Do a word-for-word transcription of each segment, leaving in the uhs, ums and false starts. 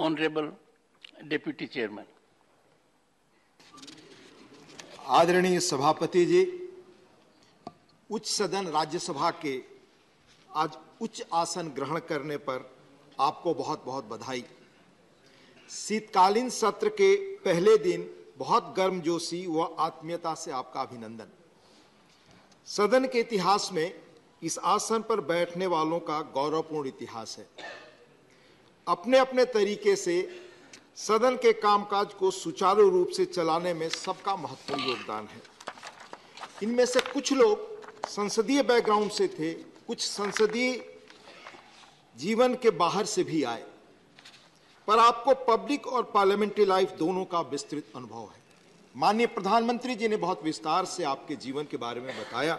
Honorable Deputy Chairman. आदरणीय सभापति जी, उच्च सदन राज्यसभा के आज उच्च आसन ग्रहण करने पर आपको बहुत बहुत बधाई। शीतकालीन सत्र के पहले दिन बहुत गर्मजोशी व आत्मीयता से आपका अभिनंदन। सदन के इतिहास में इस आसन पर बैठने वालों का गौरवपूर्ण इतिहास है। अपने अपने तरीके से सदन के कामकाज को सुचारू रूप से चलाने में सबका महत्वपूर्ण योगदान है। इनमें से कुछ लोग संसदीय बैकग्राउंड से थे, कुछ संसदीय जीवन के बाहर से भी आए, पर आपको पब्लिक और पार्लियामेंट्री लाइफ दोनों का विस्तृत अनुभव है। माननीय प्रधानमंत्री जी ने बहुत विस्तार से आपके जीवन के बारे में बताया।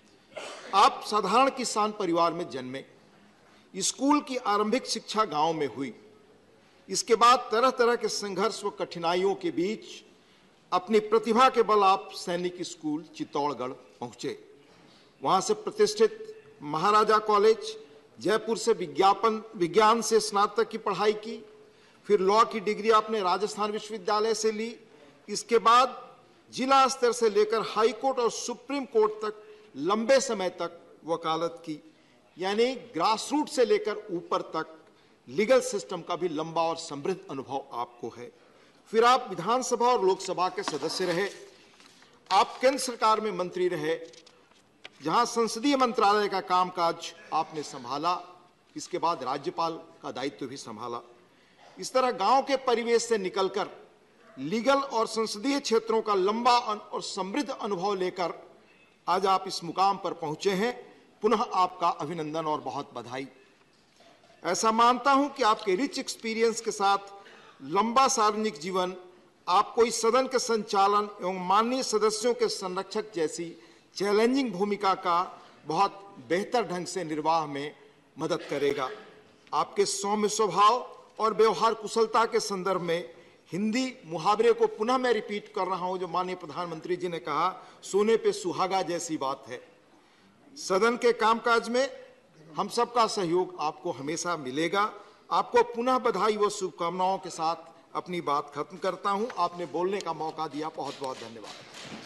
आप साधारण किसान परिवार में जन्मे, स्कूल की आरंभिक शिक्षा गांव में हुई। इसके बाद तरह तरह के संघर्ष व कठिनाइयों के बीच अपनी प्रतिभा के बल आप सैनिक स्कूल चित्तौड़गढ़ पहुंचे। वहां से प्रतिष्ठित महाराजा कॉलेज जयपुर से विज्ञापन विज्ञान से स्नातक की पढ़ाई की। फिर लॉ की डिग्री आपने राजस्थान विश्वविद्यालय से ली। इसके बाद जिला स्तर से लेकर हाई कोर्ट और सुप्रीम कोर्ट तक लंबे समय तक वकालत की, यानी ग्रास रूट से लेकर ऊपर तक लीगल सिस्टम का भी लंबा और समृद्ध अनुभव आपको है। फिर आप विधानसभा और लोकसभा के सदस्य रहे। आप केंद्र सरकार में मंत्री रहे, जहां संसदीय मंत्रालय का कामकाज आपने संभाला। इसके बाद राज्यपाल का दायित्व भी संभाला। इस तरह गांव के परिवेश से निकलकर लीगल और संसदीय क्षेत्रों का लंबा और समृद्ध अनुभव लेकर आज आप इस मुकाम पर पहुंचे हैं। पुनः आपका अभिनंदन और बहुत बधाई। ऐसा मानता हूं कि आपके रिच एक्सपीरियंस के साथ लंबा सार्वजनिक जीवन आपको इस सदन के संचालन एवं माननीय सदस्यों के संरक्षक जैसी चैलेंजिंग भूमिका का बहुत बेहतर ढंग से निर्वाह में मदद करेगा। आपके सौम्य स्वभाव और व्यवहार कुशलता के संदर्भ में हिंदी मुहावरे को पुनः मैं रिपीट कर रहा हूं, जो माननीय प्रधानमंत्री जी ने कहा, सोने पे सुहागा जैसी बात है। सदन के कामकाज में हम सबका सहयोग आपको हमेशा मिलेगा। आपको पुनः बधाई व शुभकामनाओं के साथ अपनी बात खत्म करता हूं। आपने बोलने का मौका दिया, बहुत बहुत धन्यवाद।